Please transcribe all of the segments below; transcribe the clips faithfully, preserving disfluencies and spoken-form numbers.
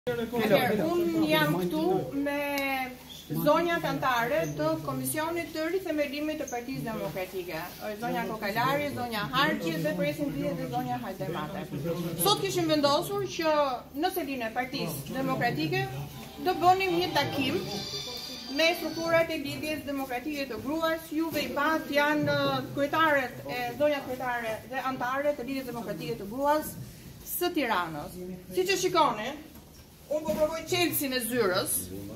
Unë jam këtu me zonjat anëtare të Komisionit të Rithemelimit të Partisë Demokratike. Zonja Kokalari, zonja Harqi dhe presidenti dhe zonja Hajdemate. Sot kishim vendosur që në selinë e Partisë Demokratike do bënim një takim me strukturat e lidhjes demokratike të gruas. Juve i pat janë kryetaret e zonja kryetare dhe anëtare të lidhjes demokratike të gruas së Tiranës. Siç e shikoni, unë po provoj qelsin e zyrës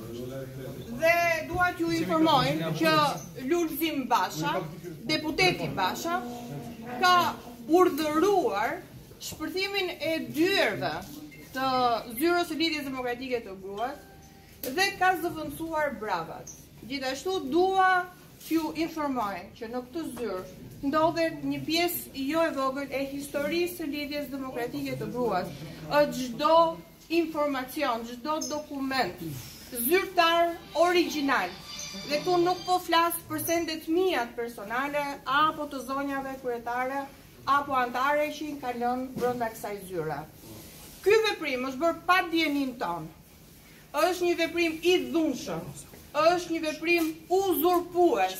dhe dua t'ju informoj që Lulzim Basha, deputeti Basha, ka urdhëruar shpërthimin e dyerve të zyrës së lidhjes demokratike të gruas dhe ka zëvendësuar bravat. Gjithashtu dua t'ju informoj që në këtë zyrë ndodhet një pjesë jo e vogël e historisë së lidhjes demokratike të gruas. Çdo informacion, çdo dokument zyrtar origjinal. Dhe këtu nuk po flas për sendet mia personale apo të zonjave kryetare apo anëtare që i kanë lënë brenda kësaj zyre. Ky veprim është bërë pa dijenin ton. Është një veprim i dhunshëm, është një veprim uzurpues,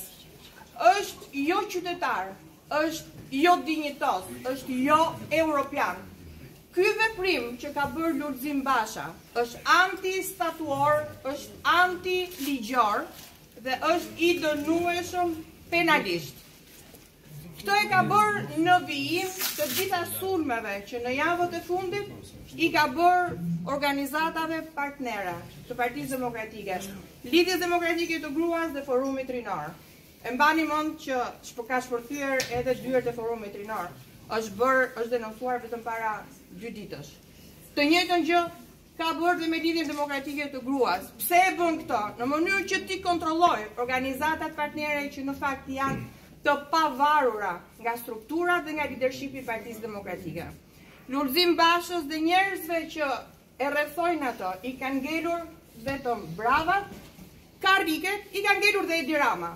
është jo qytetar, është jo dinjitos, është jo europian. Ky veprim që ka bërë Lulzim Basha është anti-statuor, është anti-ligjor dhe është i dënueshëm penalisht. Këtë e ka bërë në vijim të gjitha sulmeve që në javët e fundit i ka bërë organizatave partnere të Partisë Demokratike, Lidhjes Demokratike të Gruas dhe Forumit Rinor. E mbani mend që ka shpërthyer edhe dyert e Forumit Rinor. Është bërë, është denoncuar vetëm para dy ditësh. Të njëjtën gjë ka bërë dhe me Lidhjen Demokratike të Gruas. Pse e bën këto? Në mënyrë që ti kontrolloj organizatat partnere që në fakt janë të pavarura nga strukturat dhe nga leadershipi i Partisë Demokratike. Lulzim Bashës dhe njerëzve që e rrethojnë ato i kanë ngelur vetëm bravat, karriket i kanë ngelur dhe Edi Rama.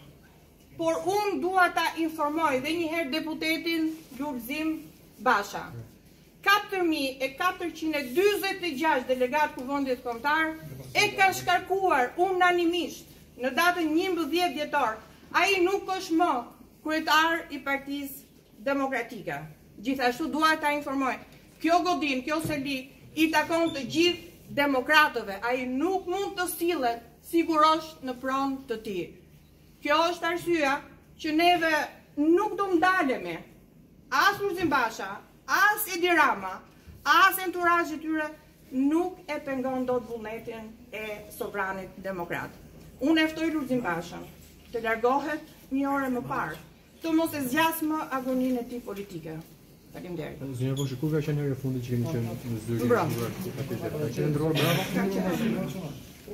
Por unë dua ta informoj dhe njëherë deputetin Lulzim Basha. katër mijë e katërqind e dyzet e gjashtë delegat kuvendit kombëtar e kanë shkarkuar unanimisht në datën njëmbëdhjetë dhjetor. Ai nuk është më kryetar i Partisë Demokratike. Gjithashtu dua ta informoj, kjo godin, kjo seli i takon të gjithë demokratëve. Ai nuk mund të sillet sigurisht në pronë të tij. Kjo është arsyeja që neve nuk do ndalemi. As Lulzim Basha, as Edi Rama, as enturazhi i tyre nuk e pengon dot vullnetin e sovranit demokrat. Unë e ftoj Lulzim Bashën të largohet një orë më parë, të mos e zgjas më agoninë e tij politike. Faleminderit. Zonja Boshi, kur ka qenë herë e fundit që keni qenë në zyrë? Ka qenë ndruar brava?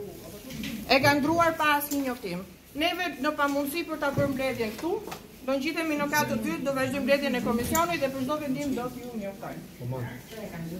E ka ndruar pa asnjë njoftim. Neve në pamundësi për ta bërë mbledhjen këtu, do ngjitemi në katër dytë, do vazhdojmë mbledhjen e komisionit dhe për çdo vendim do t'ju njoftojmë.